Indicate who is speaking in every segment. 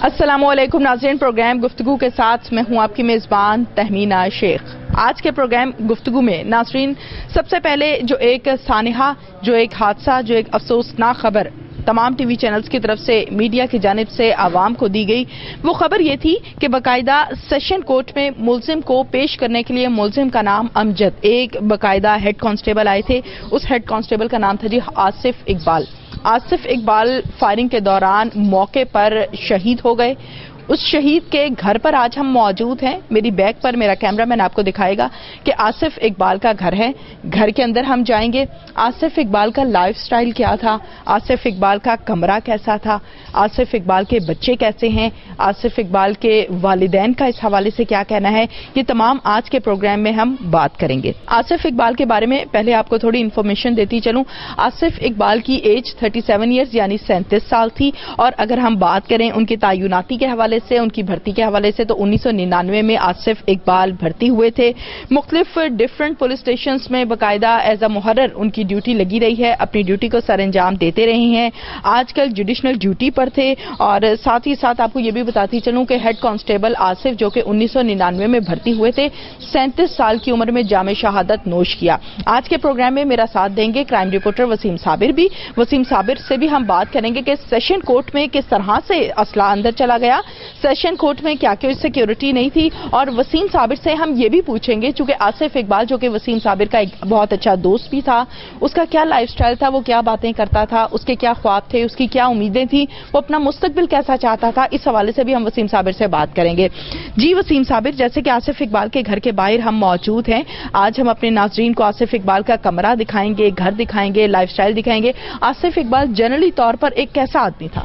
Speaker 1: अस्सलामुअलैकुम नाज़रीन, प्रोग्राम गुफ्तगू के साथ मैं हूं आपकी मेज़बान तहमीना शेख। आज के प्रोग्राम गुफ्तगू में नाज़रीन सबसे पहले जो एक सानिहा, जो एक हादसा, जो एक अफसोसनाक खबर तमाम टीवी चैनल्स की तरफ से मीडिया की जानिब से आवाम को दी गई, वो खबर ये थी कि बाकायदा सेशन कोर्ट में मुलजिम को पेश करने के लिए, मुलजिम का नाम अमजद, एक बाकायदा हेड कांस्टेबल आए थे। उस हेड कांस्टेबल का नाम था जी आसिफ इकबाल। आसिफ इकबाल फायरिंग के दौरान मौके पर शहीद हो गए। उस शहीद के घर पर आज हम मौजूद हैं। मेरी बैक पर मेरा कैमरामैन आपको दिखाएगा कि आसिफ इकबाल का घर है। घर के अंदर हम जाएंगे। आसिफ इकबाल का लाइफ स्टाइल क्या था, आसिफ इकबाल का कमरा कैसा था, आसिफ इकबाल के बच्चे कैसे हैं, आसिफ इकबाल के वालिदैन का इस हवाले से क्या कहना है, ये तमाम आज के प्रोग्राम में हम बात करेंगे। आसिफ इकबाल के बारे में पहले आपको थोड़ी इन्फॉर्मेशन देती चलूं। आसिफ इकबाल की एज 37 ईयर्स यानी 37 साल थी, और अगर हम बात करें उनकी तैनाती के हवाले से, उनकी भर्ती के हवाले से, तो 1999 में आसिफ इकबाल भर्ती हुए थे। मुख्तलिफ डिफरेंट पुलिस स्टेशन में बाकायदा एज अ मुहर्रर उनकी ड्यूटी लगी रही है, अपनी ड्यूटी को सर अंजाम देते रहे हैं। आजकल जुडिशनल ड्यूटी पर थे। और साथ ही साथ आपको यह भी बताती चलूं कि हेड कांस्टेबल आसिफ, जो कि 1999 में भर्ती हुए थे, 37 साल की उम्र में जामे शहादत नोश किया। आज के प्रोग्राम में मेरा साथ देंगे क्राइम रिपोर्टर वसीम साबिर भी। वसीम साबिर से भी हम बात करेंगे कि सेशन कोर्ट में किस तरह से असला अंदर चला गया, सेशन कोर्ट में क्या क्या सिक्योरिटी नहीं थी। और वसीम साबिर से हम ये भी पूछेंगे, चूंकि आसिफ इकबाल जो कि वसीम साबिर का एक बहुत अच्छा दोस्त भी था, उसका क्या लाइफ स्टाइल था, वो क्या बातें करता था, उसके क्या ख्वाब थे, उसकी क्या उम्मीदें थी, वो अपना मुस्तकबिल कैसा चाहता था, इस हवाले से भी हम वसीम साबिर से बात करेंगे। जी वसीम साबिर, जैसे कि आसिफ इकबाल के घर के बाहर हम मौजूद हैं, आज हम अपने नाज़रीन को आसिफ इकबाल का कमरा दिखाएंगे, घर दिखाएंगे, लाइफ स्टाइल दिखाएंगे। आसिफ इकबाल जनरली तौर पर एक कैसा आदमी था?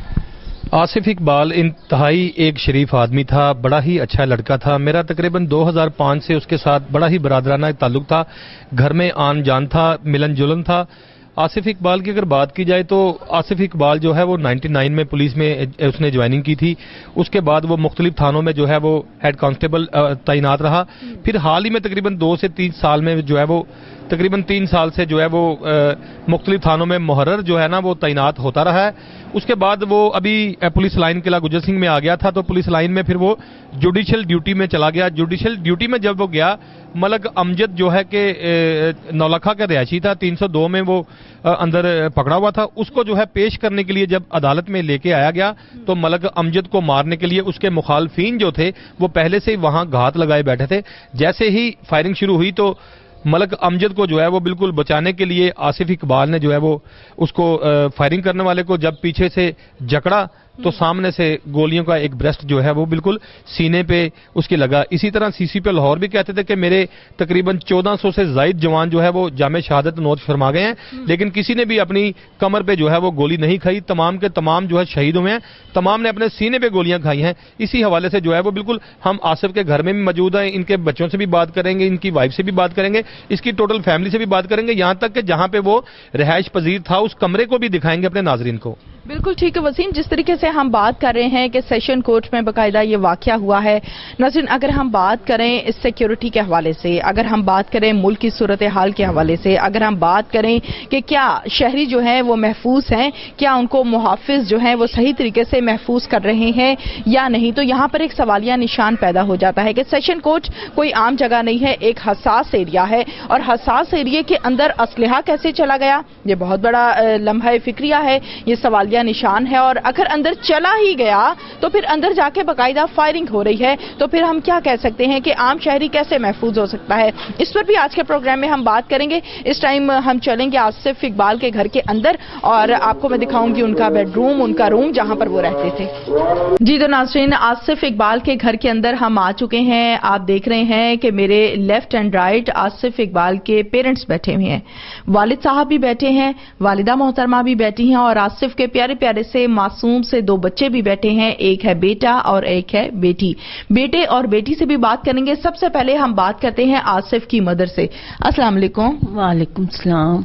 Speaker 2: आसिफ इकबाल इंतहाई एक शरीफ आदमी था, बड़ा ही अच्छा लड़का था। मेरा तकरीबन 2005 से उसके साथ बड़ा ही बरादराना ताल्लुक था, घर में आन जान था, मिलन जुलन था। आसिफ इकबाल की अगर बात की जाए तो आसिफ इकबाल जो है वो 99 में पुलिस में उसने ज्वाइनिंग की थी। उसके बाद वो मुख्तलिफ थानों में जो है वो हेड कांस्टेबल तैनात रहा। फिर हाल ही में तकरीबन 2 से 3 साल में जो है वो तकरीबन 3 साल से जो है वो मुख्तलिफ थानों में मुहर्रर जो है ना वो तैनात होता रहा है। उसके बाद वो अभी पुलिस लाइन किला गुजर सिंह में आ गया था, तो पुलिस लाइन में फिर वो जुडिशल ड्यूटी में चला गया। जुडिशल ड्यूटी में जब वो गया, मलक अमजद जो है कि नौलखा का रिहायशी था, 302 में वो अंदर पकड़ा हुआ था। उसको जो है पेश करने के लिए जब अदालत में लेके आया गया, तो मलक अमजद को मारने के लिए उसके मुखालफीन जो थे वो पहले से ही वहां घात लगाए बैठे थे। जैसे ही फायरिंग शुरू हुई तो मलक अमजद को जो है वो बिल्कुल बचाने के लिए आसिफ इकबाल ने जो है वो उसको फायरिंग करने वाले को जब पीछे से जकड़ा तो सामने से गोलियों का एक ब्रेस्ट जो है वो बिल्कुल सीने पे उसकी लगा। इसी तरह सीसी पे लाहौर भी कहते थे कि मेरे तकरीबन 1400 से ज्यादा जवान जो है वो जामे शहादत नोश फरमा गए हैं, लेकिन किसी ने भी अपनी कमर पे जो है वो गोली नहीं खाई। तमाम के तमाम जो है शहीद हुए हैं, तमाम ने अपने सीने पे गोलियां खाई हैं। इसी हवाले से जो है वो बिल्कुल हम आसिफ के घर में भी मौजूद हैं, इनके बच्चों से भी बात करेंगे, इनकी वाइफ से भी बात करेंगे, इसकी टोटल फैमिली से भी बात करेंगे, यहां तक कि जहां पे वो रिहाइश पजीर था उस कमरे को भी दिखाएंगे अपने नाजरीन को।
Speaker 1: बिल्कुल ठीक है वसीम, जिस तरीके से हम बात कर रहे हैं कि सेशन कोर्ट में बाकायदा ये वाकया हुआ है। नाज़रीन, अगर हम बात करें इस सिक्योरिटी के हवाले से, अगर हम बात करें मुल्क की सूरत हाल के हवाले से, अगर हम बात करें कि क्या शहरी जो है वो महफूज हैं, क्या उनको मुहाफिज जो है वो सही तरीके से महफूज कर रहे हैं या नहीं, तो यहाँ पर एक सवालिया निशान पैदा हो जाता है कि सेशन कोर्ट कोई आम जगह नहीं है, एक हसास एरिया है, और हसास एरिया के अंदर असलहा कैसे चला गया, ये बहुत बड़ा लम्हा फिक्रिया है, ये सवाल निशान है। और अगर अंदर चला ही गया तो फिर अंदर जाके बाकायदा फायरिंग हो रही है, तो फिर हम क्या कह सकते हैं कि आम शहरी कैसे महफूज हो सकता है। इस पर भी आज के प्रोग्राम में हम बात करेंगे। इस टाइम हम चलेंगे आसिफ इकबाल के घर के अंदर और आपको मैं दिखाऊंगी उनका बेडरूम, उनका रूम जहां पर वो रहते थे। जी तो नाज़रीन, आसिफ इकबाल के घर के अंदर हम आ चुके हैं। आप देख रहे हैं कि मेरे left and right Asif Iqbal के पेरेंट्स बैठे हुए हैं, वालिद साहब भी बैठे हैं, वालिदा मोहतरमा भी बैठी हैं, और आसिफ के प्यारे प्यारे से मासूम से 2 बच्चे भी बैठे हैं, एक है बेटा और एक है बेटी। बेटे और बेटी से भी बात करेंगे। सबसे पहले हम बात करते हैं आसिफ की मदर से। अस्सलाम वालेकुम।
Speaker 3: वालेकुम सलाम।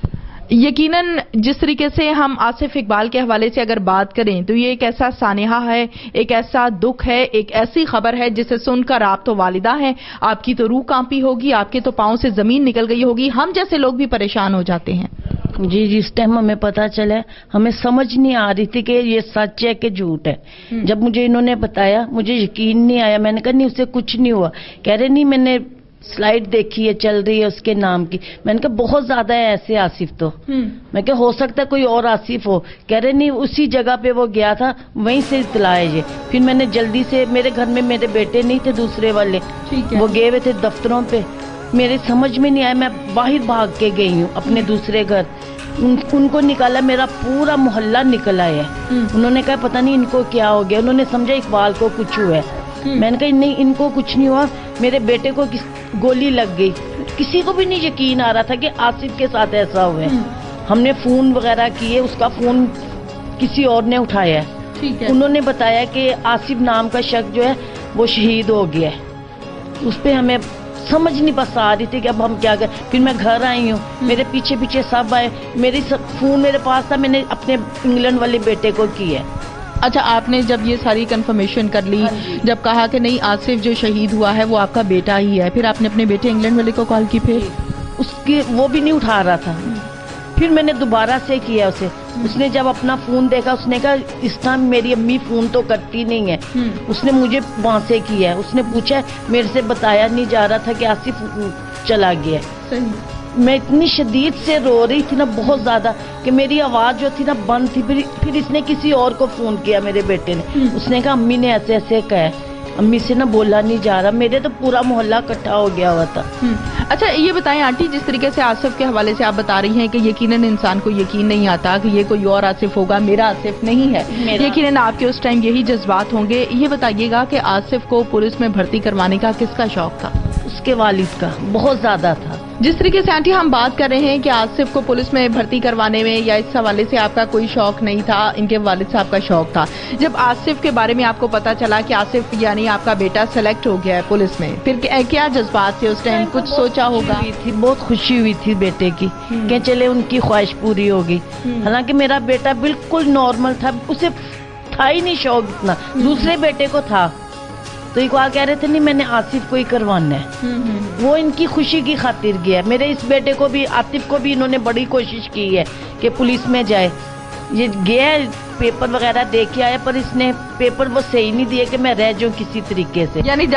Speaker 1: यकीनन जिस तरीके से हम आसिफ इकबाल के हवाले से अगर बात करें तो ये एक ऐसा सानिहा है, एक ऐसा दुख है, एक ऐसी खबर है जिसे सुनकर आप तो वालिदा हैं, आपकी तो रूह कांपी होगी, आपके तो पांव से जमीन निकल गई होगी, हम जैसे लोग भी परेशान हो जाते हैं।
Speaker 3: जी जिस टाइम हमें पता चला हमें समझ नहीं आ रही थी कि ये सच है कि झूठ है। जब मुझे इन्होंने बताया मुझे यकीन नहीं आया। मैंने कहा नहीं उसे कुछ नहीं हुआ। कह रहे नहीं मैंने स्लाइड देखी है चल रही है उसके नाम की। मैंने कहा बहुत ज्यादा है ऐसे आसिफ तो। मैं कहा हो सकता है कोई और आसिफ हो। कह रहे नहीं उसी जगह पे वो गया था वहीं से इत्तला है ये। फिर मैंने जल्दी से मेरे घर में मेरे बेटे नहीं थे दूसरे वाले वो गए हुए थे दफ्तरों पे। मेरे समझ में नहीं आया मैं बाहर भाग के गई हूँ अपने दूसरे घर। उनको निकाला मेरा पूरा मोहल्ला निकला है। उन्होंने कहा पता नहीं इनको क्या हो गया। उन्होंने समझा इकबाल को कुछ हुआ है। मैंने कहा नहीं इनको कुछ नहीं हुआ मेरे बेटे को गोली लग गई। किसी को भी नहीं यकीन आ रहा था कि आसिफ के साथ ऐसा हुआ है। हमने फोन वगैरह किए उसका फोन किसी और ने उठाया है। उन्होंने बताया कि आसिफ नाम का शख्स जो है वो शहीद हो गया है। उस पर हमें समझ नहीं बस आ रही थी कि अब हम क्या करें। फिर मैं घर आई हूँ मेरे पीछे पीछे सब आए। मेरी फोन मेरे पास था मैंने अपने इंग्लैंड वाले बेटे को किया।
Speaker 1: अच्छा आपने जब ये सारी कंफर्मेशन कर ली जब कहा कि नहीं आसिफ जो शहीद हुआ है वो आपका बेटा ही है फिर आपने अपने बेटे इंग्लैंड वाले को कॉल की? फिर
Speaker 3: उसके वो भी नहीं उठा रहा था। फिर मैंने दोबारा से किया उसे। उसने जब अपना फोन देखा उसने कहा इस टाइम मेरी अम्मी फोन तो करती नहीं है। उसने मुझे वहां से किया है। उसने पूछा मेरे से बताया नहीं जा रहा था कि आसिफ चला गया। मैं इतनी शदीद से रो रही थी ना बहुत ज्यादा कि मेरी आवाज जो थी ना बंद थी। फिर इसने किसी और को फोन किया मेरे बेटे ने। उसने कहा अम्मी ने ऐसे ऐसे कहा। अम्मी से ना बोला नहीं जा रहा। मेरे तो पूरा मोहल्ला इकट्ठा हो गया हुआ था।
Speaker 1: अच्छा ये बताएं आंटी जिस तरीके से आसिफ के हवाले से आप बता रही हैं कि यकीनन इंसान को यकीन नहीं आता कि ये कोई और आसिफ होगा मेरा आसिफ नहीं है। यकीनन आपके उस टाइम यही जज्बात होंगे। ये बताइएगा कि आसिफ को पुलिस में भर्ती करवाने का किसका शौक था?
Speaker 3: उसके वालिद का बहुत ज्यादा था।
Speaker 1: जिस तरीके से आंटी हम बात कर रहे हैं कि आसिफ को पुलिस में भर्ती करवाने में या इस हवाले से आपका कोई शौक नहीं था इनके वालिद साहब का शौक था। जब आसिफ के बारे में आपको पता चला कि आसिफ यानी आपका बेटा सेलेक्ट हो गया है पुलिस में फिर क्या जज्बात थे उस टाइम? कुछ सोचा होगा?
Speaker 3: बहुत खुशी हुई थी बेटे की कि चले उनकी ख्वाहिश पूरी होगी। हालांकि मेरा बेटा बिल्कुल नॉर्मल था उसे था ही नहीं शौक इतना। दूसरे बेटे को था तो इकबाल कह रहे थे नहीं मैंने आसिफ को ही करवाना है। वो इनकी खुशी की खातिर गया। मेरे इस बेटे को भी आसिफ को भी इन्होंने बड़ी कोशिश की है कि पुलिस में जाए। ये गया पेपर वगैरह दे के आया पर इसने पेपर वो सही नहीं दिए कि मैं रह जाऊं किसी तरीके से।
Speaker 1: यानी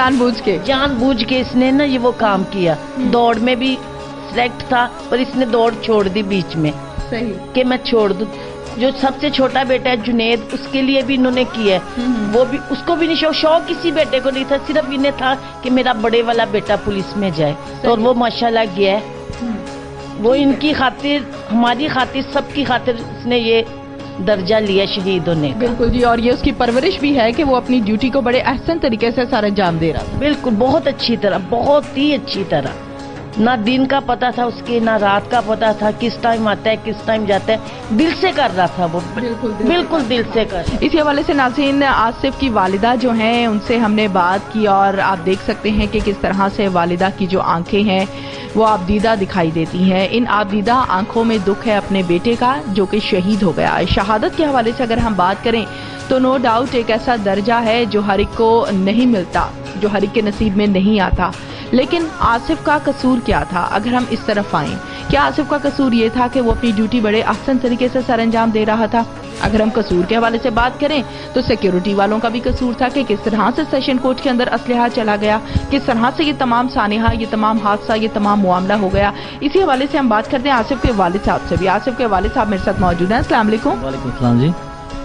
Speaker 1: जानबूझ के
Speaker 3: इसने ना ये वो काम किया। दौड़ में भी सिलेक्ट था पर इसने दौड़ छोड़ दी बीच में
Speaker 1: सही
Speaker 3: कि मैं छोड़ दूं। जो सबसे छोटा बेटा है जुनेद उसके लिए भी इन्होंने किया है। वो भी उसको भी नहीं शौक किसी बेटे को नहीं था। सिर्फ इन्हें था कि मेरा बड़े वाला बेटा पुलिस में जाए और वो माशाल्लाह गया है। वो इनकी खातिर हमारी खातिर सबकी खातिर उसने ये दर्जा लिया शहीद होने का।
Speaker 1: बिल्कुल जी। और ये उसकी परवरिश भी है कि वो अपनी ड्यूटी को बड़े अहसन तरीके से सर अंजाम दे रहा था।
Speaker 3: बिल्कुल बहुत अच्छी तरह बहुत ही अच्छी तरह। ना दिन का पता था उसके ना रात का पता था किस टाइम आता है किस टाइम जाता है। दिल से कर रहा था वो बिल्कुल दिल से कर।
Speaker 1: इसी हवाले से नाज़रीन आसिफ की वालिदा जो हैं उनसे हमने बात की और आप देख सकते हैं कि किस तरह से वालिदा की जो आंखें हैं वो आबदीदा दिखाई देती हैं। इन आबदीदा आंखों में दुख है अपने बेटे का जो कि शहीद हो गया। शहादत के हवाले से अगर हम बात करें तो नो डाउट एक ऐसा दर्जा है जो हर एक को नहीं मिलता जो हर एक के नसीब में नहीं आता। लेकिन आसिफ का कसूर क्या था? अगर हम इस तरफ आएं क्या आसिफ का कसूर ये था कि वो अपनी ड्यूटी बड़े अहसन तरीके से सर अंजाम दे रहा था? अगर हम कसूर के हवाले से बात करें तो सिक्योरिटी वालों का भी कसूर था कि किस तरह से सेशन कोर्ट के अंदर असलहा चला गया, किस तरह से ये तमाम सानिहा ये तमाम हादसा ये तमाम मामला हो गया। इसी हवाले से हम बात करते हैं आसिफ के वालिद साहब से भी। आसिफ के वालिद साहब मेरे साथ मौजूद हैं। अस्सलाम वालेकुम।
Speaker 4: वालेकुम सलाम जी।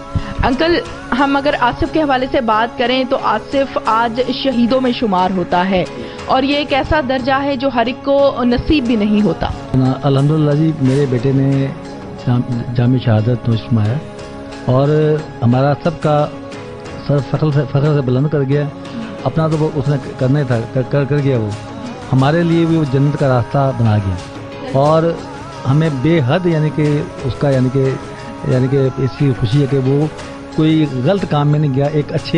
Speaker 1: अंकल हम अगर आसिफ के हवाले से बात करें तो आसिफ आज शहीदों में शुमार होता है और ये एक ऐसा दर्जा है जो हर एक को नसीब भी नहीं होता।
Speaker 4: अल्हम्दुलिल्लाह जी मेरे बेटे ने जामे शहादत नोश फरमाया और हमारा सबका सर फख्र से बुलंद कर गया। अपना तो वो उसने करना ही था कर गया। वो हमारे लिए भी वो जन्नत का रास्ता बना गया और हमें बेहद यानी कि उसका यानी कि इसकी खुशी है कि वो कोई गलत काम में नहीं गया। एक अच्छे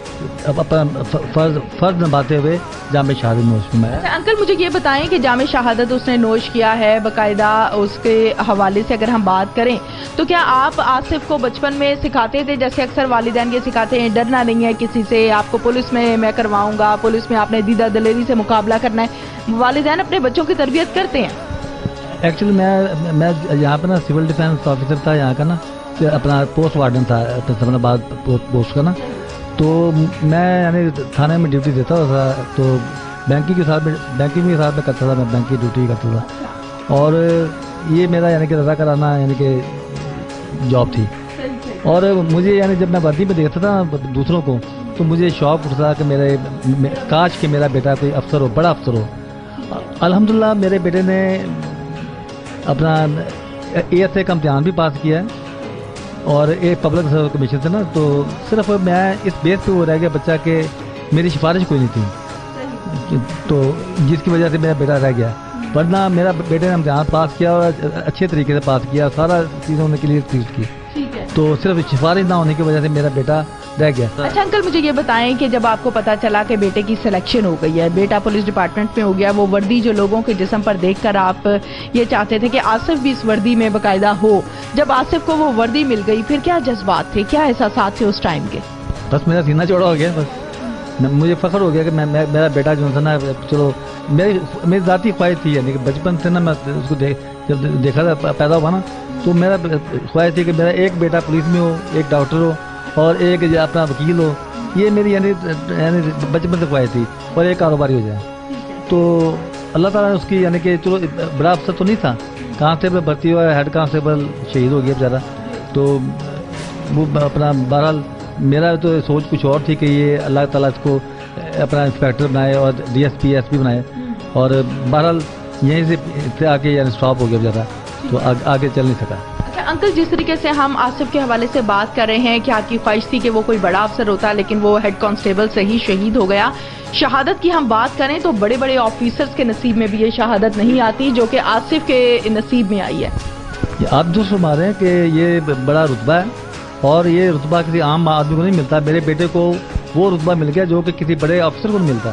Speaker 4: अपना फर्ज निभाते हुए जामे शहादत नोश फरमाया।
Speaker 1: अच्छा अंकल मुझे ये बताएं कि जामे शहादत उसने नोश किया है बाकायदा उसके हवाले से अगर हम बात करें तो क्या आप आसिफ को बचपन में सिखाते थे जैसे अक्सर वालिदैन ये सिखाते हैं डरना नहीं है किसी से, आपको पुलिस में मैं करवाऊंगा, पुलिस में आपने दीदा दलेरी से मुकाबला करना है? वालिदैन अपने बच्चों की तरबियत करते हैं?
Speaker 4: ایکچولی میں یہاں پہ نا سول ڈیفینس آفیسر تھا یہاں کا نا, اپنا پوسٹ وارڈن تھا سمن آباد پوسٹ کا نا. تو میں یعنی تھانے میں ڈیوٹی دیتا تھا, تو بینکنگ کے ساتھ میں کرتا تھا, میں بینک کی ڈیوٹی کرتا تھا. اور یہ میرا یعنی کہ رضا کرانا یعنی کہ جاب تھی. اور مجھے یعنی جب میں وردی میں دیکھتا تھا دوسروں کو تو مجھے شوق اٹھتا کہ کاش کہ میرا بیٹا کوئی افسر ہو, بڑا افسر ہو. الحمدللہ میرے بیٹے نے اپنا ASA کا امتحان بھی پاس کیا ہے, اور ایک پبلک سروس کمیشن سے نا. تو صرف میں اس بیس پہ وہ رہ گیا بچہ کہ میری سفارش کوئی نہیں تھی, تو جس کی وجہ سے میرا بیٹا رہ گیا. ورنہ میرا بیٹے نے امتحان پاس کیا اور اچھے طریقے سے پاس کیا, سارا چیزوں نے کلیئر کی, تو صرف سفارش نہ ہونے کی وجہ سے میرا بیٹا رہ گیا.
Speaker 1: اچھا انکل, مجھے یہ بتائیں کہ جب آپ کو پتا چلا کہ بیٹے کی سلیکشن ہو گئی ہے, بیٹا پولیس ڈپارٹمنٹ میں ہو گیا, وہ وردی جو لوگوں کے جسم پر دیکھ کر آپ یہ چاہتے تھے کہ آصف بھی اس وردی میں باقاعدہ ہو, جب آصف کو وہ وردی مل گئی پھر کیا جذبات تھے, کیا احساسات تھے اس ٹائم کے؟
Speaker 4: بس میرا سینہ چوڑا ہو گیا. بس مجھے فخر ہو گیا کہ میرا بیٹا جو تھا نا, چلو میری ذاتی خواہش تھی یعنی کہ بچپن سے نا میں اس کو جب دیکھا تھا پیدا ہوا نا, تو میرا خواہش تھی کہ میرا ایک بیٹا پولیس میں ہو, ایک ڈاکٹر ہو اور ایک اپنا وکیل ہو. یہ میری یعنی بچپن سے خواہش تھی, اور ایک کاروباری ہو جائے. تو اللہ تعالیٰ نے اس کی یعنی کہ چلو بڑا افسر تو نہیں تھا, کانسٹیبل بھرتی ہوا, ہیڈ کانسٹیبل شہید ہو گیا بیچارہ. تو وہ اپنا بہرحال میرا تو سوچ کچھ اور تھی کہ یہ اللہ تعالیٰ اس کو اپنا انسپیکٹر بنائے اور DSP SP بنائے, اور بہرحال یہیں سے آ کے یعنی اسٹاپ ہو گیا بیچارہ, تو آگے چل نہیں سکا.
Speaker 1: انکل, جس طریقے سے ہم آصف کے حوالے سے بات کر رہے ہیں کہ آپ کی خواہش تھی کہ وہ کوئی بڑا افسر ہوتا, لیکن وہ ہیڈ کانسٹیبل سے ہی شہید ہو گیا. شہادت کی ہم بات کریں تو بڑے بڑے آفیسرز کے نصیب میں بھی یہ شہادت نہیں آتی جو کہ آصف کے نصیب میں آئی ہے.
Speaker 4: آپ جو فرما رہے ہیں کہ یہ بڑا رتبہ ہے, اور یہ رتبہ کسی عام آدمی کو نہیں ملتا. میرے بیٹے کو وہ رتبہ مل گیا جو کہ کسی بڑے افسر کو نہیں ملتا,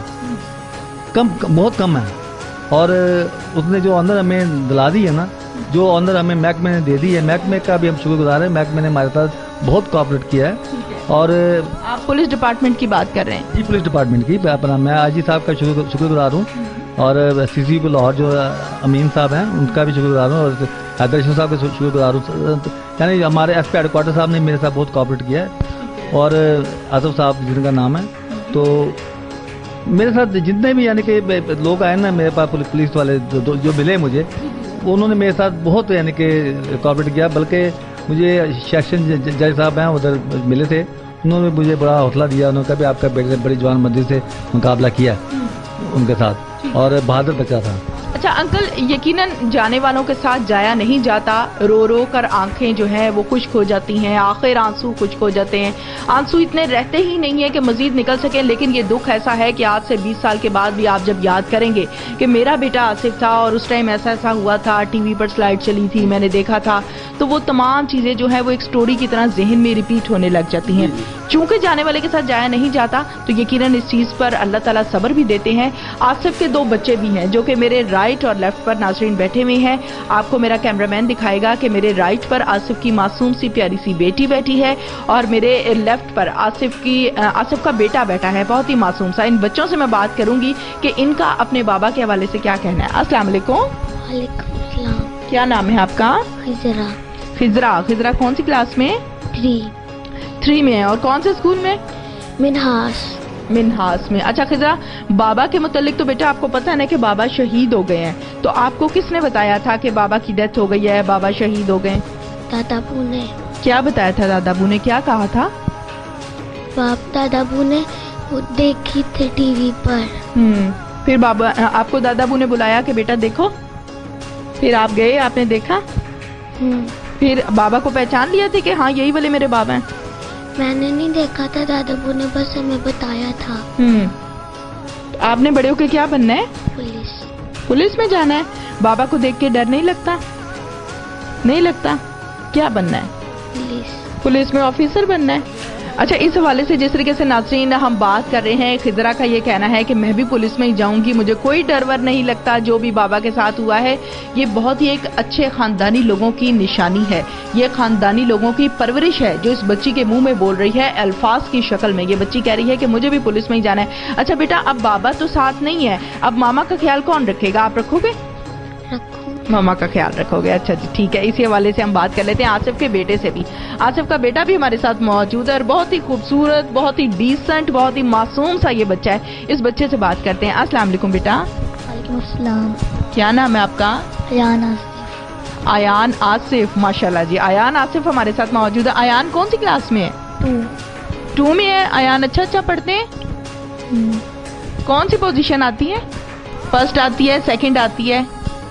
Speaker 4: بہت کم ہے. اور اس نے جو آنر ہمیں دلا دی ہے نا, جو آنر ہمیں محکمے نے دے دی ہے, محکمے کا بھی ہم شکر گزار ہیں. محکمے نے ہمارے ساتھ بہت کوآپریٹ کیا ہے. اور
Speaker 1: آپ پولیس ڈپارٹمنٹ کی بات کر رہے ہیں؟
Speaker 4: جی, پولیس ڈپارٹمنٹ کی. اپنا میں IG صاحب کا شکر گزار ہوں, اور CCP لاہور جو امین صاحب ہیں ان کا بھی شکر گزار ہوں, اور حیدر صاحب کا شکر گزار ہوں. یعنی ہمارے SP ہیڈ کوارٹر صاحب نے میرے ساتھ بہت کوآپریٹ کیا ہے, اور آصف صاحب جن کا نام ہے. تو میرے ساتھ جتنے بھی یعنی کہ لوگ آئے نا میرے پاس پولیس والے جو ملے مجھے, انہوں نے میرے ساتھ بہت یعنی کہ کوآپریٹ کیا. بلکہ مجھے سیشن جج صاحب ہیں ادھر ملے تھے, انہوں نے مجھے بڑا حوصلہ دیا. انہوں نے کہا بھی آپ کا بیٹے نے بڑی جوان مردی سے مقابلہ کیا ان کے ساتھ, اور بہادر بچہ تھا.
Speaker 1: اچھا انکل, یقیناً جانے والوں کے ساتھ جایا نہیں جاتا, رو رو کر آنکھیں جو ہیں وہ خشک ہو جاتی ہیں, آخر آنسو خشک ہو جاتے ہیں. آنسو اتنے رہتے ہی نہیں ہیں کہ مزید نکل سکیں, لیکن یہ دکھ ایسا ہے کہ آج سے 20 سال کے بعد بھی آپ جب یاد کریں گے کہ میرا بیٹا آصف تھا اور اس ٹائم ایسا ہوا تھا, TV پر سلائیڈ چلی تھی, میں نے دیکھا تھا, تو وہ تمام چیزیں جو ہیں وہ ایک سٹوری کی طرح ذہن میں ریپیٹ ہونے لگ جاتی ہیں. چونکہ جانے والے کے ساتھ جایا نہیں جاتا تو یقیناً اس چیز پر اللہ تعالیٰ صبر بھی دیتے ہیں. آصف کے 2 بچے بھی ہیں جو کہ میرے رائٹ اور لیفٹ پر ناظرین بیٹھے ہوئے ہیں. آپ کو میرا کیمرامین دکھائے گا کہ میرے رائٹ پر آصف کی معصوم سی پیاری سی بیٹی بیٹھی ہے, اور میرے لیفٹ پر آصف کا بیٹا بیٹھا ہے, بہت ہی معصوم سا. ان بچوں سے میں بات کروں گی کہ ان کا اپنے بابا کے حوالے سے کیا کہنا ہے. السلام علیکم.
Speaker 5: وعلیکم السلام.
Speaker 1: کیا نام ہے آپ کا؟
Speaker 5: خضرا.
Speaker 1: خضرا کون سی کلاس میں؟ 3 میں ہے. اور کون سے اسکول میں؟ منہاس میں. اچھا خضرا, بابا کے متعلق تو بیٹا آپ کو پتہ ہے نا کہ بابا شہید ہو گئے ہیں, تو آپ کو کس نے بتایا تھا کہ بابا کی ڈیتھ ہو گئی ہے, بابا شہید ہو گئے؟
Speaker 5: دادا ابو نے.
Speaker 1: کیا بتایا تھا دادا ابو نے, کیا کہا تھا؟
Speaker 5: دادا ابو نے دیکھی تھی TV پر.
Speaker 1: پھر بابا آپ کو دادا ابو نے بلایا کہ بیٹا دیکھو, پھر آپ گئے, آپ نے دیکھا, پھر بابا کو پہچان لیا تھے کہ ہاں یہی والے میرے بابا ہیں؟
Speaker 5: میں نے نہیں دیکھا تھا, دادا ابو نے بس ہمیں بتایا تھا.
Speaker 1: آپ نے بڑے ہو کے کیا بننا ہے؟ پولیس میں جانا ہے. بابا کو دیکھ کے ڈر نہیں لگتا؟ نہیں لگتا. کیا بننا ہے؟ پولیس میں آفیسر بننا ہے. اچھا, اس حوالے سے جس طریقے سے ناظرین ہم بات کر رہے ہیں, خضرا کا یہ کہنا ہے کہ میں بھی پولیس میں ہی جاؤں گی, مجھے کوئی ڈر ور نہیں لگتا جو بھی بابا کے ساتھ ہوا ہے. یہ بہت ہی ایک اچھے خاندانی لوگوں کی نشانی ہے, یہ خاندانی لوگوں کی پرورش ہے جو اس بچی کے منہ میں بول رہی ہے الفاظ کی شکل میں. یہ بچی کہہ رہی ہے کہ مجھے بھی پولیس میں ہی جانا ہے. اچھا بیٹا, اب بابا تو ساتھ نہیں ہے, اب ماما کا خیال کون رکھے گا, آپ رکھو گے؟
Speaker 5: رکھوں
Speaker 1: मामा का ख्याल रखोगे, अच्छा जी ठीक है। इसी हवाले से हम बात कर लेते हैं आसिफ के बेटे से भी। आसिफ का बेटा भी हमारे साथ मौजूद है और बहुत ही खूबसूरत, बहुत ही डिसेंट, बहुत ही मासूम सा ये बच्चा है। इस बच्चे से बात करते हैं। अस्सलाम वालेकुम बेटा।
Speaker 5: वालेकुम अस्सलाम।
Speaker 1: क्या नाम है आपका?
Speaker 5: अयान आसिफ।
Speaker 1: आयान आसिफ, माशाल्लाह जी। आयान आसिफ हमारे साथ मौजूद है। आयान कौन सी क्लास में है? 2 में है। आयान अच्छा पढ़ते हैं? कौन सी पोजीशन आती है? फर्स्ट आती है, सेकंड आती है?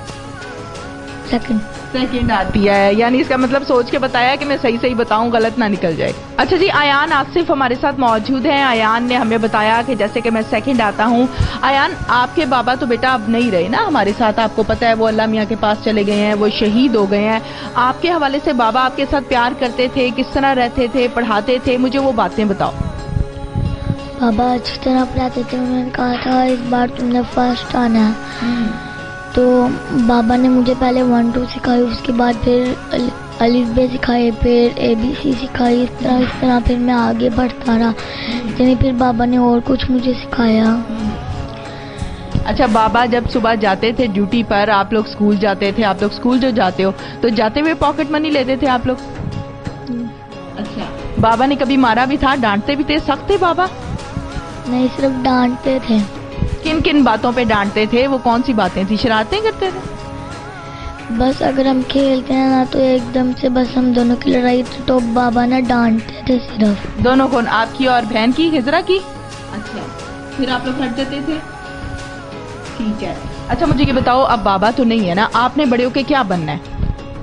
Speaker 1: सेकंड आती है। यानी इसका मतलब सोच के बताया कि मैं सही सही बताऊं, गलत ना निकल जाए। अच्छा जी, आयान आसिफ हमारे साथ मौजूद हैं। आयान ने हमें बताया कि जैसे कि मैं सेकंड आता हूं। आयान, आपके बाबा तो बेटा अब नहीं रहे ना हमारे साथ, आपको पता है वो अल्लाह मियां के पास चले गए हैं, वो शहीद हो गए हैं। आपके हवाले से बाबा आपके साथ प्यार करते थे, किस तरह रहते थे, पढ़ाते थे, मुझे वो बातें बताओ।
Speaker 5: बाबा अच्छी तरह पढ़ाते थे। उन्होंने कहा था इस बार तुमने फर्स्ट आना है। तो बाबा ने मुझे पहले 1 2 सिखाई, उसके बाद फिर अलिफ बे सिखाए, फिर ABC सिखाई। इस तरह फिर मैं आगे बढ़ता रहा। यानी फिर बाबा ने और कुछ मुझे सिखाया।
Speaker 1: अच्छा, बाबा जब सुबह जाते थे ड्यूटी पर, आप लोग स्कूल जाते थे, आप लोग स्कूल जो जाते हो तो जाते हुए पॉकेट मनी लेते थे आप लोग? अच्छा, बाबा ने कभी मारा भी था, डांटते भी थे, सख्त थे बाबा?
Speaker 5: नहीं, सिर्फ डांटते थे।
Speaker 1: किन किन बातों पे डांटते थे? वो कौन सी बातें थी? शरारतें करते थे?
Speaker 5: बस अगर हम खेलते हैं ना तो एकदम से बस हम दोनों की लड़ाई तो बाबा ना डांटते थे सिर्फ।
Speaker 1: दोनों कौन? आपकी और बहन की, हिजरा की? अच्छा, फिर आप लोग हट जाते थे? ठीक है। अच्छा मुझे ये बताओ, अब बाबा तो नहीं है ना, आपने बड़े होके क्या बनना है?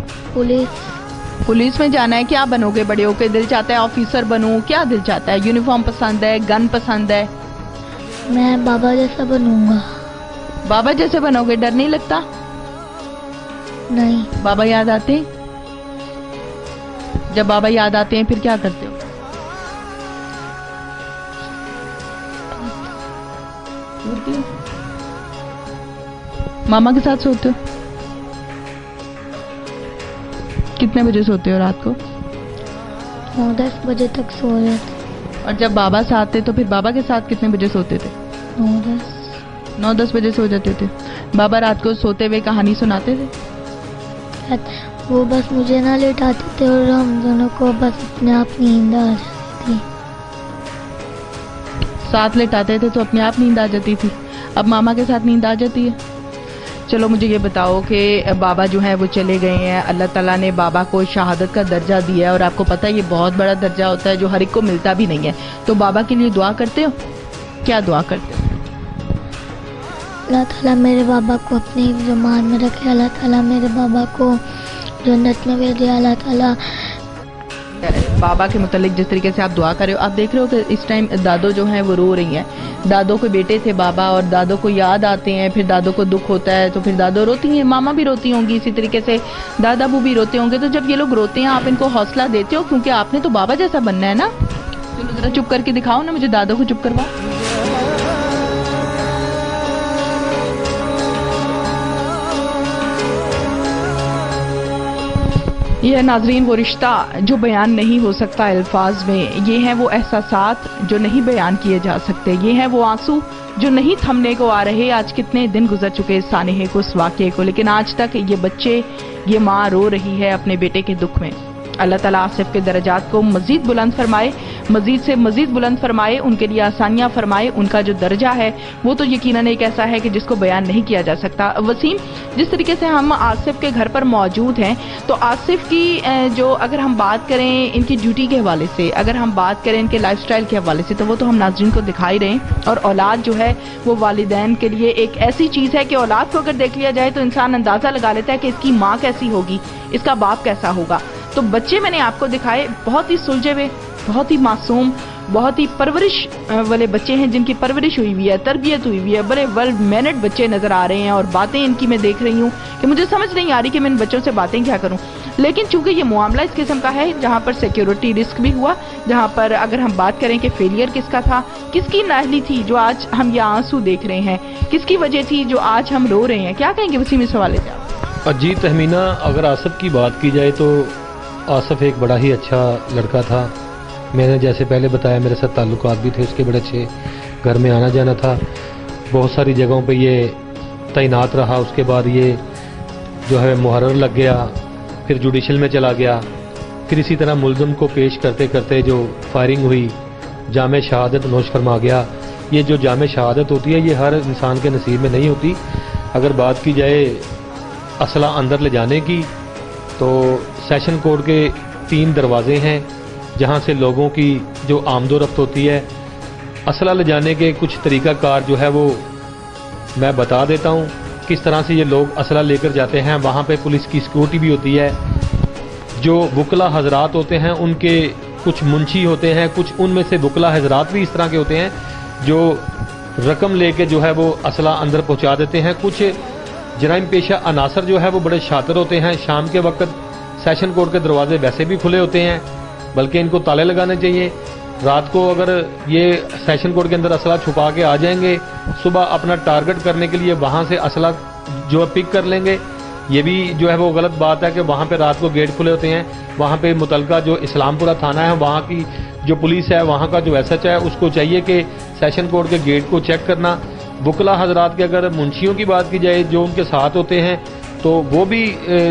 Speaker 1: पुलिस में जाना है? क्या बनोगे बड़े होके? दिल चाहता है ऑफिसर बनूं? क्या दिल चाहता है? यूनिफॉर्म पसंद है, गन पसंद है?
Speaker 5: मैं बाबा जैसा बनूंगा।
Speaker 1: बाबा जैसे बनोगे? डर नहीं लगता?
Speaker 5: नहीं।
Speaker 1: बाबा याद आते हैं? जब बाबा याद आते हैं फिर क्या करते हो? मामा के साथ सोते हो? कितने बजे सोते हो रात को?
Speaker 5: 9-10 बजे तक सो रहे थे।
Speaker 1: और जब बाबा से आते तो फिर बाबा के साथ कितने बजे सोते थे? 9-10 बजे सो जाते थे। बाबा रात को सोते हुए कहानी सुनाते थे?
Speaker 5: वो बस मुझे ना लेटाते थे और हम दोनों को बस अपने आप नींद आ जाती थी।
Speaker 1: साथ लेटाते थे तो अपने आप नींद आ जाती थी। अब मामा के साथ नींद आ जाती है? चलो मुझे ये बताओ कि बाबा जो है वो चले गए हैं, अल्लाह ताला ने बाबा को शहादत का दर्जा दिया है और आपको पता है ये बहुत बड़ा दर्जा होता है जो हर एक को मिलता भी नहीं है। तो बाबा के लिए दुआ करते हो? क्या दुआ करते हो?
Speaker 5: अल्लाह ताला मेरे बाबा को अपने ईमान में रखे, अल्लाह ताला मेरे बाबा को जन्नत में भेजे, अल्लाह ताला।
Speaker 1: बाबा के मुतालिक जिस तरीके से आप दुआ कर रहे हो, आप देख रहे हो कि इस टाइम दादो जो है वो रो रही हैं। दादो के बेटे थे बाबा और दादो को याद आते हैं, फिर दादो को दुख होता है तो फिर दादो रोती हैं, मामा भी रोती होंगी, इसी तरीके से दादा बू भी रोते होंगे। तो जब ये लोग रोते हैं आप इनको हौसला देते हो? क्योंकि आपने तो बाबा जैसा बनना है ना। चलो जरा चुप करके दिखाओ ना मुझे, दादो को चुप करवाओ। ये है नाजरीन वो रिश्ता जो बयान नहीं हो सकता अल्फाज में। ये हैं वो एहसासात जो नहीं बयान किए जा सकते। ये हैं वो आंसू जो नहीं थमने को आ रहे। आज कितने दिन गुजर चुके इस सानहे को, इस वाक़े को, लेकिन आज तक ये बच्चे, ये माँ रो रही है अपने बेटे के दुख में। अल्लाह ताला आसिफ के दर्जात को मजीद बुलंद फरमाए, मजीद से मजीद बुलंद फरमाए, उनके लिए आसानियां फरमाए। उनका जो दर्जा है वो तो यकीनन एक ऐसा है कि जिसको बयान नहीं किया जा सकता। वसीम, जिस तरीके से हम आसिफ के घर पर मौजूद हैं तो आसिफ की जो अगर हम बात करें इनकी ड्यूटी के हवाले से, अगर हम बात करें इनके लाइफस्टाइल के हवाले से, तो वो तो हम नाज़रीन को दिखा ही रहे हैं। और औलाद जो है वो वालिदैन के लिए एक ऐसी चीज़ है कि औलाद को अगर देख लिया जाए तो इंसान अंदाज़ा लगा लेता है कि इसकी माँ कैसी होगी, इसका बाप कैसा होगा। तो बच्चे मैंने आपको दिखाए बहुत ही सुलझे हुए, बहुत ही मासूम, बहुत ही परवरिश वाले बच्चे हैं, जिनकी परवरिश हुई हुई है, तरबियत हुई हुई है। बड़े वेल मैनर्ड बच्चे नजर आ रहे हैं और बातें इनकी मैं देख रही हूँ कि मुझे समझ नहीं आ रही कि मैं इन बच्चों से बातें क्या करूँ। लेकिन चूंकि ये मामला इस किस्म का है जहाँ पर सिक्योरिटी रिस्क भी हुआ, जहाँ पर अगर हम बात करें कि फेलियर किसका था, किसकी नाअहली थी जो आज हम ये आंसू देख रहे हैं, किसकी वजह थी जो आज हम रो रहे हैं, क्या कहेंगे वसीम इस हवाले से आप?
Speaker 2: जी तहमीना, अगर आसिफ की बात की जाए तो आसिफ एक बड़ा ही अच्छा लड़का था। मैंने जैसे पहले बताया मेरे साथ ताल्लुकात भी थे उसके बड़े अच्छे, घर में आना जाना था, बहुत सारी जगहों पे ये तैनात रहा। उसके बाद ये जो है मुहर्रर लग गया, फिर जुडिशल में चला गया, फिर इसी तरह मुलज़म को पेश करते करते जो फायरिंग हुई, जामे शहादत नोश फरमा गया। ये जो जामे शहादत होती है ये हर इंसान के नसीब में नहीं होती। अगर बात की जाए असला अंदर ले जाने की, तो सेशन कोर्ट के 3 दरवाजे हैं जहां से लोगों की जो आमदोरफ्त होती है। असला ले जाने के कुछ तरीक़ाकार जो है वो मैं बता देता हूं, किस तरह से ये लोग असला लेकर जाते हैं। वहां पे पुलिस की सिक्योरिटी भी होती है। जो वकला हजरात होते हैं उनके कुछ मुंशी होते हैं, कुछ उनमें से वकला हजरात भी इस तरह के होते हैं जो रकम लेके जो है वो असला अंदर पहुंचा देते हैं। कुछ जराइम पेशा अनासर जो है वो बड़े शातिर होते हैं। शाम के वक्त सेशन कोर्ट के दरवाजे वैसे भी खुले होते हैं, बल्कि इनको ताले लगाने चाहिए। रात को अगर ये सेशन कोर्ट के अंदर असला छुपा के आ जाएंगे, सुबह अपना टारगेट करने के लिए वहां से असला जो है पिक कर लेंगे। ये भी जो है वो गलत बात है कि वहां पे रात को गेट खुले होते हैं। वहां पे मुतलका जो इस्लामपुरा थाना है, वहां की जो पुलिस है, वहां का जो एसएच है, उसको चाहिए कि सेशन कोर्ट के गेट को चेक करना। वकला हजरात के अगर मुंशियों की बात की जाए जो उनके साथ होते हैं, तो वो भी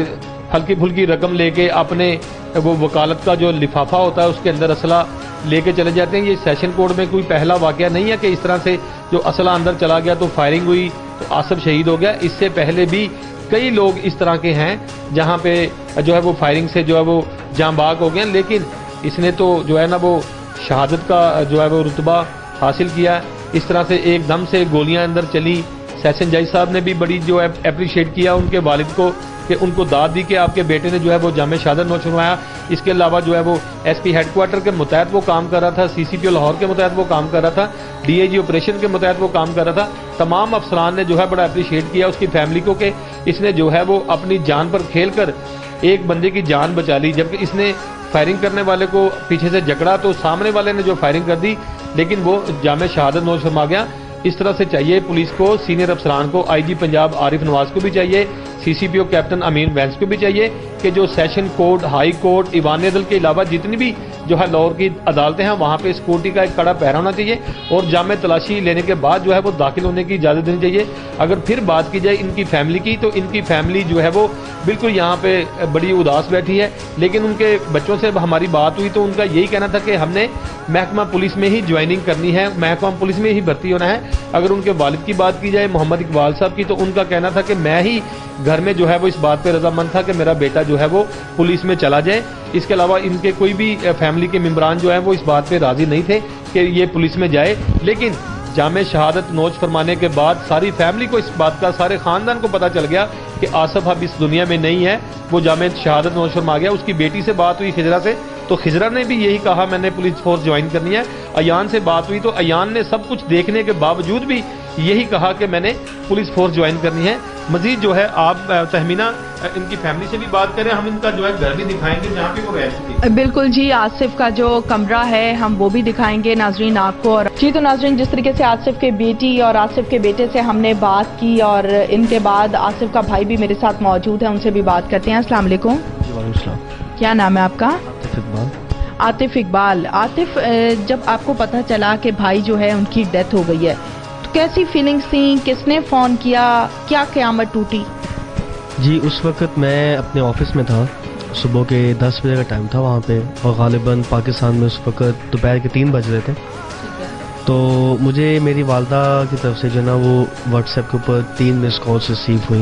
Speaker 2: हल्की फुल्की रकम लेके अपने वो वकालत का जो लिफाफा होता है उसके अंदर असला लेके चले जाते हैं। ये सेशन कोर्ट में कोई पहला वाकया नहीं है कि इस तरह से जो असला अंदर चला गया तो फायरिंग हुई तो आसिफ शहीद हो गया। इससे पहले भी कई लोग इस तरह के हैं जहां पे जो है वो फायरिंग से जो है वो जांबाग हो गए, लेकिन इसने तो जो है ना वो शहादत का जो है वो रुतबा हासिल किया। इस तरह से एकदम से गोलियां अंदर चली। सेशन जज साहब ने भी बड़ी जो है अप्रिशिएट किया उनके वालिद को कि उनको दाद दी कि आपके बेटे ने जो है वो जामे शहादत नोश फरमाया। इसके अलावा जो है वो एसपी हेडक्वार्टर के मुतहत वो काम कर रहा था, सीसीपीओ लाहौर के मुतहत वो काम कर रहा था, डीआईजी ऑपरेशन के मुतहत वो काम कर रहा था। तमाम अफसरान ने जो है बड़ा अप्रिशिएट किया उसकी फैमिली को कि इसने जो है वो अपनी जान पर खेल कर एक बंदे की जान बचा ली। जबकि इसने फायरिंग करने वाले को पीछे से जकड़ा तो सामने वाले ने जो फायरिंग कर दी, लेकिन वो जामे शहादत नोश फरमा गया। इस तरह से चाहिए पुलिस को, सीनियर अफसरान को, आईजी पंजाब आरिफ नवाज को भी चाहिए, सीसीपीओ कैप्टन अमीन वैंस को भी चाहिए कि जो सेशन कोर्ट, हाई कोर्ट, ईवान अदल के अलावा जितनी भी जो है लाहौर की अदालतें हैं वहां पे सिक्योरिटी का एक कड़ा पहरा होना चाहिए और जामे तलाशी लेने के बाद जो है वो दाखिल होने की इजाजत देनी चाहिए। अगर फिर बात की जाए इनकी फैमिली की, तो इनकी फैमिली जो है वो बिल्कुल यहाँ पे बड़ी उदास बैठी है। लेकिन उनके बच्चों से हमारी बात हुई तो उनका यही कहना था कि हमने महकमा पुलिस में ही ज्वाइनिंग करनी है, महकमा पुलिस में ही भर्ती होना है। अगर उनके वालिद की बात की जाए मोहम्मद इकबाल साहब की, तो उनका कहना था कि मैं ही घर में जो है वो इस बात पे रजामंद था कि मेरा बेटा जो है वो पुलिस में चला जाए। इसके अलावा इनके कोई भी फैमिली के मेंबरान जो है वो इस बात पे राजी नहीं थे कि ये पुलिस में जाए। लेकिन जामे शहादत नोश फरमाने के बाद सारी फैमिली को इस बात का, सारे खानदान को पता चल गया कि आसिफ अब इस दुनिया में नहीं है, वो जामे शहादत नोश फरमा गया। उसकी बेटी से बात हुई खिजरा से, तो खिजरा ने भी यही कहा मैंने पुलिस फोर्स ज्वाइन करनी है। अयान से बात हुई तो अयान ने सब कुछ देखने के बावजूद भी यही कहा कि मैंने पुलिस फोर्स ज्वाइन करनी है। मजीद जो है आप तहमीना इनकी फैमिली से भी बात करें, हम इनका जो है घर भी दिखाएंगे जहाँ पे वो रह चुकी है।
Speaker 1: बिल्कुल जी, आसिफ का जो कमरा है हम वो भी दिखाएंगे नाजरीन आपको। और जी तो नाजरीन, जिस तरीके से आसिफ के बेटी और आसिफ के बेटे से हमने बात की और इनके बाद आसिफ का भाई भी मेरे साथ मौजूद है, उनसे भी बात करते हैं। अस्सलाम वालेकुम। क्या नाम है आपका? आतिफ इकबाल। आतिफ, जब आपको पता चला कि भाई जो है उनकी डेथ हो गई है तो कैसी फीलिंग्स थी? किसने फोन किया? क्या क़यामत टूटी?
Speaker 6: जी, उस वक्त मैं अपने ऑफिस में था, सुबह के 10 बजे का टाइम था वहाँ पे, और गालिबन पाकिस्तान में उस वक्त दोपहर के 3 बज रहे थे। तो मुझे मेरी वालदा की तरफ से जो ना वो व्हाट्सएप के ऊपर 3 मिस कॉल्स रिसीव हुई।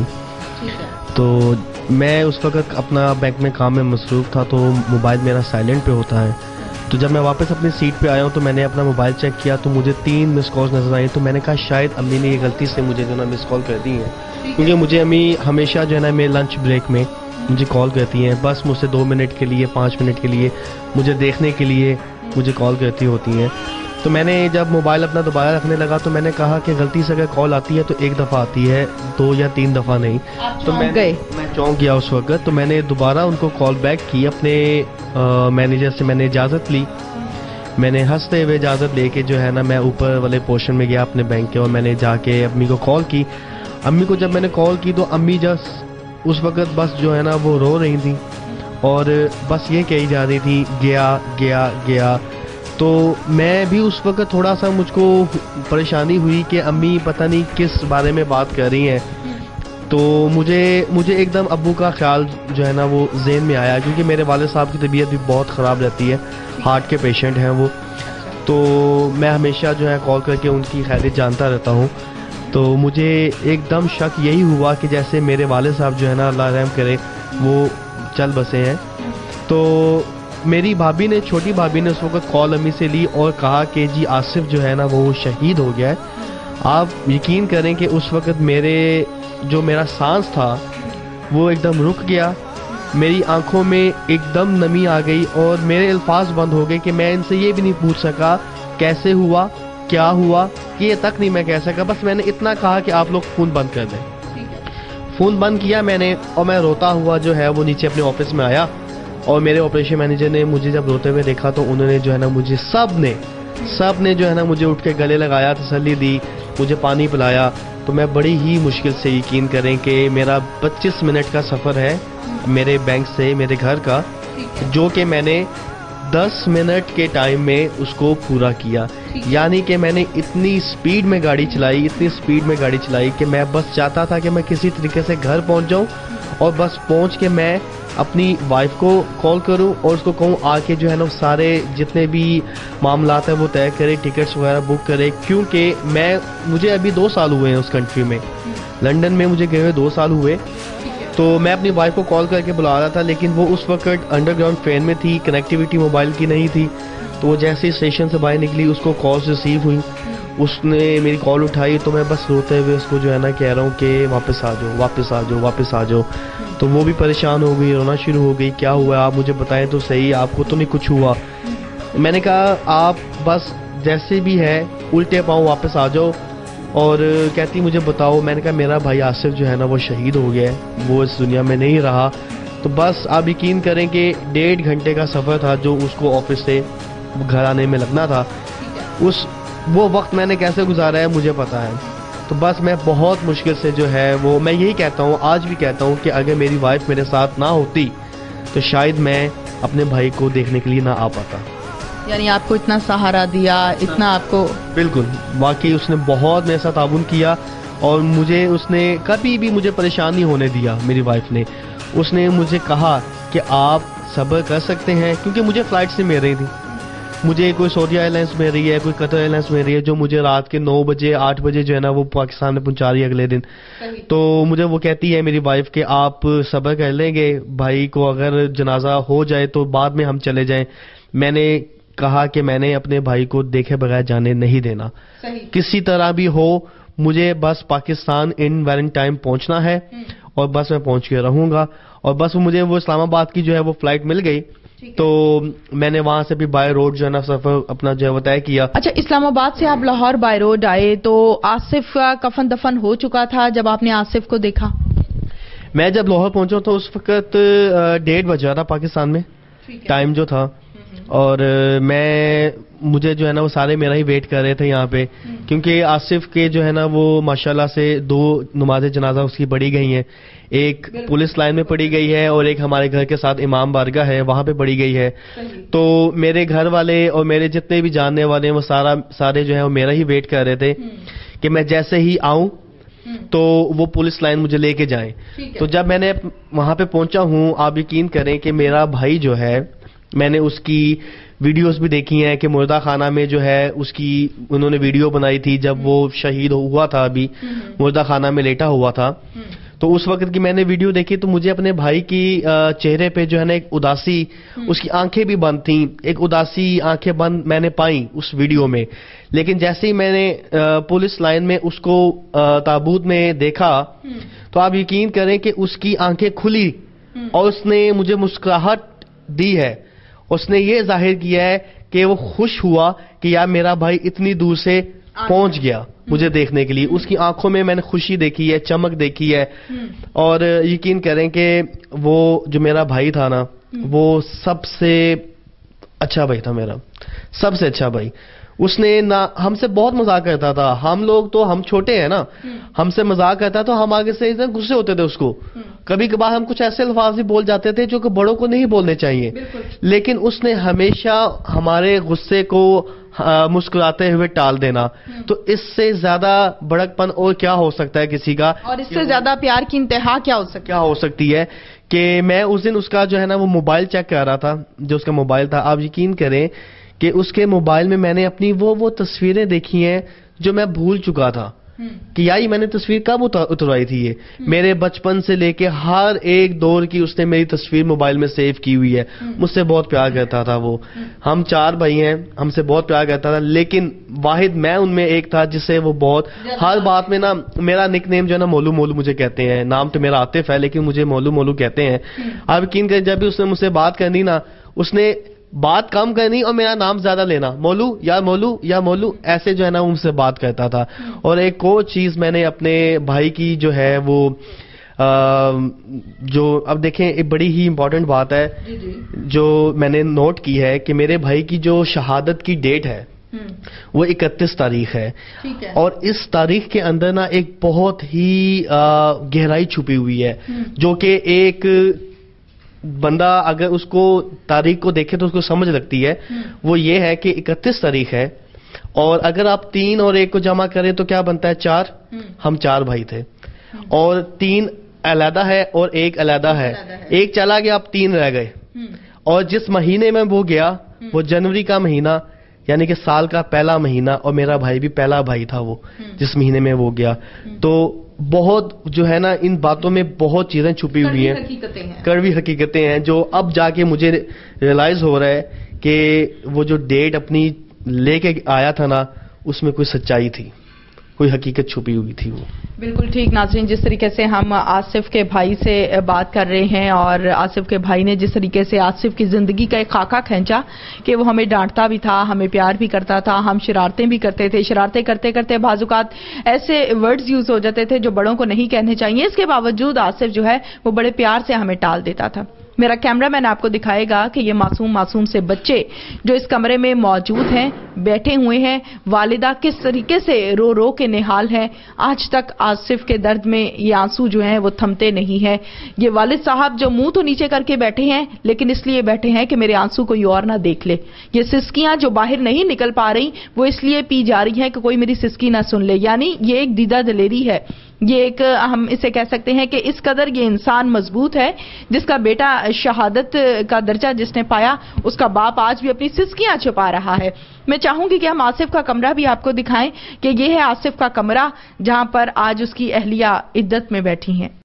Speaker 6: तो मैं उस वक्त अपना बैंक में काम में मसरूफ़ था, तो मोबाइल मेरा साइलेंट पे होता है। तो जब मैं वापस अपनी सीट पे आया हूँ तो मैंने अपना मोबाइल चेक किया तो मुझे 3 मिस कॉल्स नजर आई। तो मैंने कहा शायद अम्मी ने ये गलती से मुझे जो ना मिस कॉल कर दी है, क्योंकि मुझे अम्मी हमेशा जो है ना मेरे लंच ब्रेक में मुझे कॉल करती हैं, बस मुझसे 2 मिनट के लिए, 5 मिनट के लिए मुझे देखने के लिए मुझे कॉल करती होती हैं। तो मैंने जब मोबाइल अपना दोबारा रखने लगा तो मैंने कहा कि गलती से अगर कॉल आती है तो 1 दफ़ा आती है, 2 या 3 दफ़ा नहीं। तो मैं चौंक गया उस वक्त। तो मैंने दोबारा उनको कॉल बैक की, अपने मैनेजर से मैंने इजाज़त ली। मैंने हंसते हुए इजाज़त लेके जो है ना मैं ऊपर वाले पोर्शन में गया अपने बैंक के, और मैंने जाके अम्मी को कॉल की। अम्मी को जब मैंने कॉल की तो अम्मी जस्ट उस वक्त बस जो है ना वो रो रही थी और बस ये कही जा रही थी गया गया गया। तो मैं भी उस वक्त थोड़ा सा मुझको परेशानी हुई कि अम्मी पता नहीं किस बारे में बात कर रही हैं। تو مجھے ایک دم ابو کا خیال جو ہے نا وہ ذہن میں آیا, کیونکہ میرے والد صاحب کی طبیعت بھی بہت خراب رہتی ہے, ہارٹ کے پیشنٹ ہیں وہ. تو میں ہمیشہ جو ہے کال کر کے ان کی خیریت جانتا رہتا ہوں. تو مجھے ایک دم شک یہی ہوا کہ جیسے میرے والد صاحب جو ہے نا اللہ رحم کرے وہ چل بسے ہیں. تو میری بھابھی نے, چھوٹی بھابھی نے اس وقت کال امی سے لی اور کہا کہ جی آصف جو ہے نا وہ شہید ہو گیا ہے. آپ یقین کریں کہ اس وقت میرا سانس تھا وہ ایک دم رک گیا, میری آنکھوں میں ایک دم نمی آ گئی اور میرے الفاظ بند ہو گئے کہ میں ان سے یہ بھی نہیں پوچھ سکا کیسے ہوا, کیا ہوا, کہ یہ تک نہیں میں کہہ سکا. بس میں نے اتنا کہا کہ آپ لوگ فون بند کر دیں. فون بند کیا میں نے, اور میں روتا ہوا جو ہے وہ نیچے اپنے آفس میں آیا. اور میرے آپریشن مینیجر نے مجھے جب روتے ہوئے دیکھا تو انہوں نے جو ہے نا مجھے سب نے جو ہے نا مجھے اٹھ کے گلے لگایا, تسلی دی, مجھے پانی پلایا. تو میں بڑی ہی مشکل سے, یقین کریں کہ میرا 25 منٹ کا سفر ہے میرے بینک سے میرے گھر کا, جو کہ میں نے 10 منٹ کے ٹائم میں اس کو پورا کیا. یعنی کہ میں نے اتنی سپیڈ میں گاڑی چلائی کہ میں بس چاہتا تھا کہ میں کسی طریقے سے گھر پہنچ جاؤں, اور بس پہنچ کے میں اپنی وائف کو کال کروں اور اس کو کہوں آ کے جو ہے نا سارے جتنے بھی معاملات ہیں وہ طے کرے, ٹکٹس وغیرہ بک کرے. کیونکہ مجھے ابھی 2 سال ہوئے ہیں اس کنٹری میں, لنڈن میں مجھے گئے ہوئے 2 سال ہوئے. تو میں اپنی وائف کو کال کر کے بلا رہا تھا, لیکن وہ اس وقت انڈر گراؤنڈ ٹرین میں تھی, کنیکٹیویٹی موبائل کی نہیں تھی. تو وہ جیسے اسٹیشن سے باہر نکلی اس کو کالز ریسیو ہوئی, اس نے میری کال اٹھائی. تو میں بس روتے ہوئے اس کو جو ہے نا کہہ رہا ہوں کہ واپس آ جاؤ. تو وہ بھی پریشان ہو گئی, رونا شروع ہو گئی, کیا ہوا آپ مجھے بتائیں تو صحیح, آپ کو تو نہیں کچھ ہوا. میں نے کہا آپ بس جیسے بھی ہے الٹے پاؤں واپس آ جاؤ. اور کہتی مجھے بتاؤ. میں نے کہا میرا بھائی آصف جو ہے نا وہ شہید ہو گیا ہے, وہ اس دنیا میں نہیں رہا. تو بس آپ یقین کریں کہ 1.5 گھنٹے کا سفر تھا جو اس کو آفس سے گھر آنے میں لگنا تھا. وہ وقت میں نے کیسے گزارا ہے مجھے پتا ہے. تو بس میں بہت مشکل سے جو ہے وہ, میں یہی کہتا ہوں, آج بھی کہتا ہوں کہ اگر میری وائف میرے ساتھ نہ ہوتی تو شاید میں اپنے بھائی کو دیکھنے کے لیے نہ آ پاتا.
Speaker 1: یعنی آپ کو اتنا سہارا دیا, اتنا آپ کو.
Speaker 6: بالکل, واقعی اس نے بہت میرے ساتھ تعاون کیا, اور اس نے کبھی بھی مجھے پریشان نہیں ہونے دیا. میری وائف نے, اس نے مجھے کہا کہ آپ صبر کر سکتے ہیں, کیونکہ مجھے فلائٹ سے مل رہی تھی. مجھے کوئی سعودی ایئر لائنس مل رہی ہے, کوئی قطر ایئر لائنس مل رہی ہے, جو مجھے رات کے 9 بجے 8 بجے جو ہے نا وہ پاکستان میں پہنچا رہی ہے اگلے دن. تو مجھے وہ کہتی ہے میری وائف کہ آپ صبر کر لیں گے, بھائی کو اگر جنازہ ہو جائے تو بعد میں ہم چلے جائیں. میں نے کہا کہ میں نے اپنے بھائی کو دیکھے بغیر جانے نہیں دینا, کسی طرح بھی ہو مجھے بس پاکستان ان ویلنٹائن پہنچنا ہے, اور بس میں پہنچ کے رہوں گا. اور بس مجھے وہ اسلام آباد کی جو ہے وہ فلائٹ مل گئی. تو میں نے وہاں سے بھی بائی روڈ جو ہے نا سفر اپنا جو ہے وہ طے کیا.
Speaker 1: اچھا, اسلام آباد سے آپ لاہور بائی روڈ آئے تو آصف کا کفن دفن ہو چکا تھا جب آپ نے آصف کو دیکھا؟
Speaker 6: میں جب لاہور پہنچا تو اس وقت 1:30 بجا تھا پاکستان میں ٹائم جو تھا, اور مجھے جو ہے نا وہ سارے میرا ہی ویٹ کر رہے تھے یہاں پہ, کیونکہ آصف کے جو ہے نا وہ ماشاءاللہ سے 2 نماز جنازہ اس کی پڑھی گئی ہیں. ایک پولیس لائن میں پڑھی گئی ہے, اور ایک ہمارے گھر کے ساتھ امام بارگاہ ہے وہاں پہ پڑھی گئی ہے. تو میرے گھر والے اور میرے جتنے بھی جاننے والے ہیں وہ سارے جو ہے وہ میرا ہی ویٹ کر رہے تھے کہ میں جیسے ہی آؤں تو وہ پولیس لائن مجھے لے کے جائیں. تو جب میں نے وہاں پہ پہنچا ہوں, آپ یقین کریں کہ میرا بھائی جو ہے, میں نے اس کی ویڈیوز بھی دیکھی ہیں کہ مردہ خانہ میں جو ہے اس کی انہوں نے ویڈیو بنائی تھی جب وہ شہید ہوا تھا, ابھی مردہ خانہ میں لیٹا ہوا تھا. تو اس وقت کی میں نے ویڈیو دیکھی تو مجھے اپنے بھائی کی چہرے پہ جو ہے نا ایک اداسی, اس کی آنکھیں بھی بند تھیں, ایک اداسی آنکھیں بند میں نے پائیں اس ویڈیو میں. لیکن جیسے ہی میں نے پولیس لائن میں اس کو تابوت میں دیکھا تو آپ یقین کریں کہ اس کی آنکھیں کھلی اور اس نے مجھے مسکراہٹ دی ہے. اس نے یہ ظاہر کیا ہے کہ وہ خوش ہوا کہ یار میرا بھائی اتنی دور سے پہنچ گیا مجھے دیکھنے کے لیے. اس کی آنکھوں میں میں نے خوشی دیکھی ہے, چمک دیکھی ہے. اور یقین کریں کہ وہ جو میرا بھائی تھا نا, وہ سب سے اچھا بھائی تھا میرا, سب سے اچھا بھائی. اس نے ہم سے بہت مذاق کرتا تھا. ہم لوگ تو ہم چھوٹے ہیں نا, ہم سے مذاق کرتا تو ہم آگے سے غصے ہوتے تھے اس کو. کبھی کبھار ہم کچھ ایسے الفاظ بھی بول جاتے تھے جو کہ بڑوں کو نہیں بولنے چاہیے, لیکن اس نے ہمیشہ ہمارے غصے کو مسکراتے ہوئے ٹال دینا. تو اس سے زیادہ بڑکپن اور کیا ہو سکتا ہے کسی کا,
Speaker 1: اور اس سے زیادہ پیار کی انتہا کیا ہو
Speaker 6: سکتی ہے کہ میں اس دن اس کا جو ہے نا وہ موبائل چیک کر رہا تھا, جو اس کا موبائل تھا. آپ یقین کریں کہ اس کے موبائل میں نے اپنی وہ تصویریں دیکھی ہیں جو میں بھول چکا تھا کہ یہ میں نے تصویر کب اتروائی تھی. یہ میرے بچپن سے لے کے ہر ایک دور کی اس نے میری تصویر موبائل میں سیو کی ہوئی ہے. مجھ سے بہت پیار کرتا تھا وہ. ہم 4 بھائی ہیں, ہم سے بہت پیار کرتا تھا, لیکن واحد میں ان میں ایک تھا جس سے وہ بہت ہر بات میں نا, میرا نک نیم جو ہے نا مولو مولو مجھے کہتے ہیں. نام تو میرا عاطف ہے لیکن مجھے مولو مولو کہتے ہیں. آپ یقین کریں جب بھی اس نے مجھ سے بات کرنی نا, اس نے بات کم کرنی اور میرا نام زیادہ لینا, مولو یا مولو یا مولو, ایسے جو ہے نا ان سے بات کرتا تھا. اور ایک اور چیز میں نے اپنے بھائی کی جو ہے وہ جو اب دیکھیں ایک بڑی ہی امپورٹنٹ بات ہے جو میں نے نوٹ کی ہے کہ میرے بھائی کی جو شہادت کی ڈیٹ ہے وہ 31 تاریخ ہے. اور اس تاریخ کے اندر نا ایک بہت ہی گہرائی چھپی ہوئی ہے جو کہ ایک بندہ اگر اس کو تاریخ کو دیکھے تو اس کو سمجھ لگتی ہے. وہ یہ ہے کہ 31 تاریخ ہے اور اگر آپ 3 اور 1 کو جمع کریں تو کیا بنتا ہے 4. ہم 4 بھائی تھے اور 3 علیحدہ ہے اور 1 علیحدہ ہے. 1 چلا گیا, اب 3 رہ گئے. اور جس مہینے میں وہ گیا وہ جنوری کا مہینہ یعنی کہ سال کا پہلا مہینہ, اور میرا بھائی بھی پہلا بھائی تھا وہ جس مہینے میں وہ گیا. تو بہت جو ہے نا ان باتوں میں بہت چیزیں چھپی ہوئی ہیں, کڑوی حقیقتیں ہیں جو اب جا کے مجھے ریئلائز ہو رہا ہے کہ وہ جو ڈیٹ اپنی لے کے آیا تھا نا اس میں کوئی سچائی تھی, کوئی حقیقت چھپی ہوئی تھی. وہ
Speaker 1: بالکل ٹھیک. ناظرین, جس طریقے سے ہم آصف کے بھائی سے بات کر رہے ہیں اور آصف کے بھائی نے جس طریقے سے آصف کی زندگی کا ایک خاکہ کھینچا کہ وہ ہمیں ڈانٹتا بھی تھا, ہمیں پیار بھی کرتا تھا, ہم شرارتیں بھی کرتے تھے, شرارتیں کرتے کرتے بعض اوقات ایسے ورڈز یوز ہو جاتے تھے جو بڑوں کو نہیں کہنے چاہیے. اس کے باوجود آصف جو ہے وہ بڑے پیار سے ہمیں ٹال دیتا تھا. میرا کیمرہ مین آپ کو دکھائے گا کہ یہ معصوم سے بچے جو اس کمرے میں موجود ہیں, بیٹھے ہوئے ہیں, والدہ کس طریقے سے رو رو کے نہال ہے. آج تک آصف کے درد میں یہ آنسو جو ہیں وہ تھمتے نہیں ہیں. یہ والد صاحب جو منہ تو نیچے کر کے بیٹھے ہیں لیکن اس لیے بیٹھے ہیں کہ میرے آنسو کوئی اور نہ دیکھ لے. یہ سسکیاں جو باہر نہیں نکل پا رہی وہ اس لیے پی جا رہی ہیں کہ کوئی میری سسکی نہ سن لے. یعنی یہ ایک دیدہ دلیری ہے, یہ ایک ہم اسے کہہ سکتے ہیں کہ اس قدر یہ انسان مضبوط ہے جس کا بیٹا شہادت کا درجہ جس نے پایا اس کا باپ آج بھی اپنی سسکیاں چھپا رہا ہے. میں چاہوں گی کہ ہم آصف کا کمرہ بھی آپ کو دکھائیں کہ یہ ہے آصف کا کمرہ جہاں پر آج اس کی اہلیہ عدت میں بیٹھی ہیں.